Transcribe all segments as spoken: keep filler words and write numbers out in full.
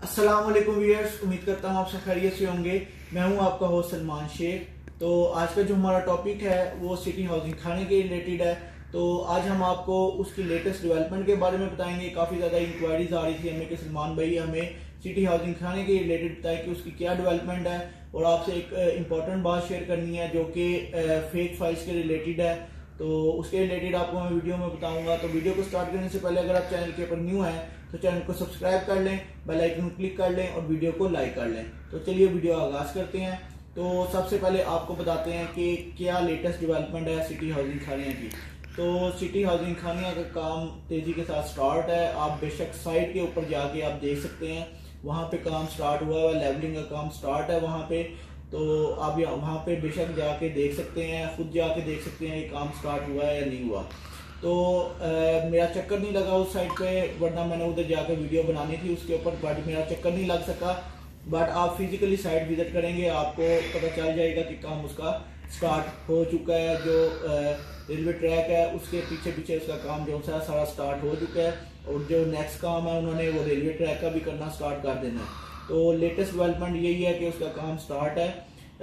अस्सलाम वालेकुम व्यूअर्स, उम्मीद करता हूँ आप सब खैरियत से होंगे। मैं हूँ आपका होस्ट सलमान शेख। तो आज का जो हमारा टॉपिक है वो सिटी हाउसिंग खाने के रिलेटेड है। तो आज हम आपको उसकी लेटेस्ट डेवलपमेंट के बारे में बताएंगे। काफ़ी ज़्यादा इंक्वायरीज आ रही थी हमें कि सलमान भाई हमें सिटी हाउसिंग खाने के रिलेटेड बताएं कि उसकी क्या डेवलपमेंट है। और आपसे एक इम्पॉर्टेंट बात शेयर करनी है जो कि फेक फाइल्स के रिलेटेड है। तो उसके रिलेटेड आपको मैं वीडियो में बताऊंगा। तो वीडियो को स्टार्ट करने से पहले अगर आप चैनल के ऊपर न्यू हैं तो चैनल को सब्सक्राइब कर लें, बेल आइकन को क्लिक कर लें और वीडियो को लाइक कर लें। तो चलिए वीडियो आगाज करते हैं। तो सबसे पहले आपको बताते हैं कि क्या लेटेस्ट डेवलपमेंट है सिटी हाउसिंग खानिया की। तो सिटी हाउसिंग खानिया का काम तेजी के साथ स्टार्ट है। आप बेशक साइट के ऊपर जाके आप देख सकते हैं, वहाँ पे काम स्टार्ट हुआ है, लेवलिंग का काम स्टार्ट है वहाँ पे। तो आप वहाँ पे बेशक जाके देख सकते हैं, खुद जाके देख सकते हैं ये काम स्टार्ट हुआ है या नहीं हुआ। तो आ, मेरा चक्कर नहीं लगा उस साइड पे, वरना मैंने उधर जाकर वीडियो बनानी थी उसके ऊपर, बट मेरा चक्कर नहीं लग सका। बट आप फिजिकली साइट विजिट करेंगे आपको पता चल जाएगा कि काम उसका स्टार्ट हो चुका है। जो रेलवे ट्रैक है उसके पीछे पीछे उसका काम जो सा सारा स्टार्ट हो चुका है। और जो नेक्स्ट काम है उन्होंने वो रेलवे ट्रैक का भी करना स्टार्ट कर देना है। तो लेटेस्ट डेवलपमेंट यही है कि उसका काम स्टार्ट है,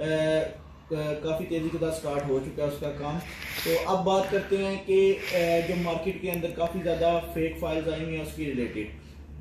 काफ़ी तेज़ी के साथ स्टार्ट हो चुका है उसका काम। तो अब बात करते हैं कि जो मार्केट के अंदर काफ़ी ज़्यादा फेक फाइल्स आई हुई हैं उसकी रिलेटेड।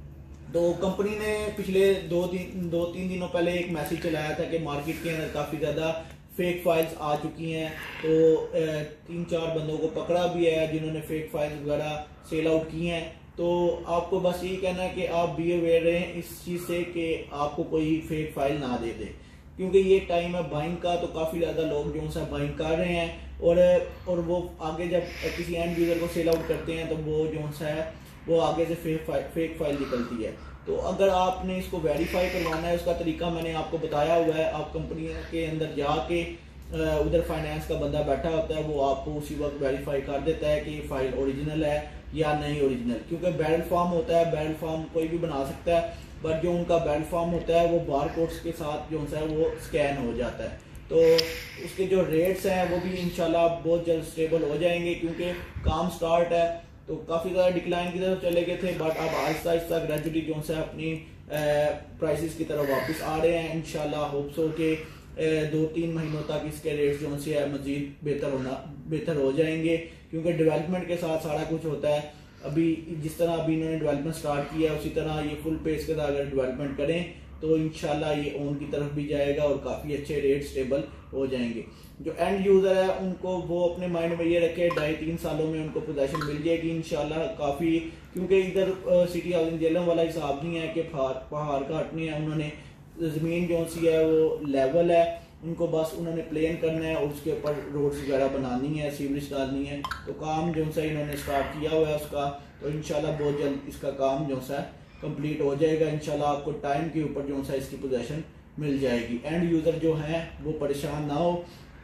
तो कंपनी ने पिछले दो दिन दो तीन दिनों पहले एक मैसेज चलाया था कि मार्केट के अंदर काफ़ी ज़्यादा फेक फाइल्स आ चुकी हैं। तो तीन चार बंदों को पकड़ा भी है जिन्होंने फेक फाइल्स वगैरह सेल आउट की हैं। तो आपको बस यही कहना है कि आप बी अवेयर रहें इस चीज़ से कि आपको कोई फेक फाइल ना दे दे, क्योंकि ये टाइम है बाइंग का। तो काफ़ी ज़्यादा लोग जो सा बाइंग कर रहे हैं और और वो आगे जब किसी एंड यूज़र को सेल आउट करते हैं तो वो जो सा है वो आगे से फेक फाइल फेक फाइल निकलती है। तो अगर आपने इसको वेरीफाई करवाना है उसका तरीका मैंने आपको बताया हुआ है। आप कंपनी के अंदर जाके उधर फाइनेंस का बंदा बैठा होता है, वो आपको उसी वक्त वेरीफाई कर देता है कि ये फाइल ओरिजिनल है या नहीं ओरिजिनल। क्योंकि बैरल फॉर्म होता है, बैरल फॉर्म कोई भी बना सकता है, बट जो उनका बैरल फॉर्म होता है वो बार कोड्स के साथ जो है वो स्कैन हो जाता है। तो उसके जो रेट्स हैं वो भी इंशाल्लाह बहुत जल्द स्टेबल हो जाएंगे, क्योंकि काम स्टार्ट है। तो काफ़ी ज़्यादा डिक्लाइन की तरफ चले गए थे, बट अब आहिस्ता आहिस्ता ग्रेजुअली जो है अपनी प्राइसेस की तरफ वापस आ रहे हैं। इंशाल्लाह होप्स हो के दो तीन महीनों तक इसके रेट्स जो से मजीद बेहतर होना बेहतर हो जाएंगे, क्योंकि डेवलपमेंट के साथ सारा कुछ होता है। अभी जिस तरह अभी इन्होंने डेवलपमेंट स्टार्ट किया है उसी तरह ये फुल पेस के साथ अगर डेवलपमेंट करें तो इंशाल्लाह ये ओन की तरफ भी जाएगा और काफ़ी अच्छे रेट स्टेबल हो जाएंगे। जो एंड यूज़र है उनको वो अपने माइंड में ये रखे ढाई तीन सालों में उनको पोजीशन मिल जाएगी इंशाल्लाह काफ़ी। क्योंकि इधर सिटी हाउसिंग जेलम वाला हिसाब नहीं है कि पहाड़ काटने हैं उन्होंने, ज़मीन जो सी है वो लेवल है, उनको बस उन्होंने प्लेन करना है और उसके ऊपर रोड्स वगैरह बनानी है, सीवरेज डालनी है। तो काम जो सा इन्होंने स्टार्ट किया हुआ है उसका, तो इंशाल्लाह बहुत जल्द इसका काम जो सा कंप्लीट हो जाएगा। इंशाल्लाह आपको टाइम के ऊपर जो सा इसकी पोजीशन मिल जाएगी। एंड यूज़र जो हैं वो परेशान ना हो।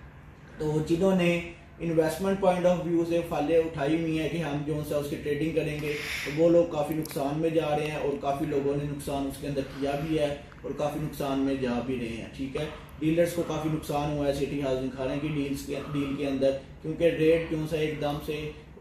तो जिन्होंने इन्वेस्टमेंट पॉइंट ऑफ व्यू से फाइलें उठाई हुई हैं कि हम जो सा उसकी ट्रेडिंग करेंगे, तो वो लोग काफ़ी नुकसान में जा रहे हैं और काफ़ी लोगों ने नुकसान उसके अंदर किया भी है और काफ़ी नुकसान में जा भी रहे हैं। ठीक है, डीलर्स को काफ़ी नुकसान हुआ है सिटी हाउसिंग खाने की डील्स के डील के अंदर, क्योंकि रेट जो सा एकदम से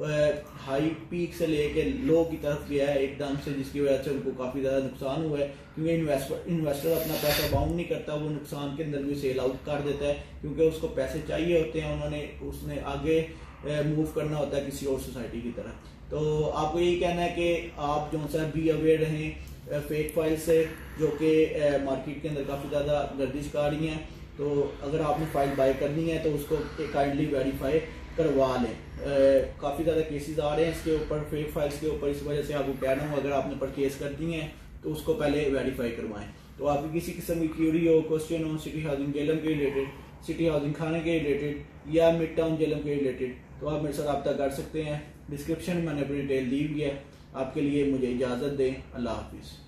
हाई पीक से लेके लो की तरफ गया है एकदम से, जिसकी वजह से उनको काफ़ी ज़्यादा नुकसान हुआ है। क्योंकि इन्वेस्टर इन्वेस्टर अपना पैसा बाउंड नहीं करता, वो नुकसान के अंदर भी सेल आउट कर देता है, क्योंकि उसको पैसे चाहिए होते हैं, उन्होंने उसने आगे मूव करना होता है किसी और सोसाइटी की तरफ। तो आपको यही कहना है कि आप जो सा बी अवेयर रहें फेक फाइल से, जो कि मार्केट के अंदर काफ़ी ज़्यादा गर्दिश कर रही हैं। तो अगर आपने फाइल बाय करनी है तो उसको काइंडली वेरीफाई करवा लें। काफ़ी ज़्यादा केसेस आ रहे हैं इसके ऊपर, फेक फाइल्स के ऊपर। इस वजह से आपको कह रहा हूँ अगर आपने परचेज कर दी है तो उसको पहले वेरीफाई करवाएं। तो आपकी किसी किस्म की क्यूरी हो, क्वेश्चन हो सिटी हाउसिंग जेलम के रिलेटेड, सिटी हाउसिंग खाने के रिलेटेड या मिड टाउन जेलम के रिलेटेड, तो आप मेरे साथ रब्ता कर सकते हैं। डिस्क्रिप्शन में मैंने अपनी डिटेल दी हुई है। आपके लिए मुझे इजाज़त दें। अल्लाह हाफिज़।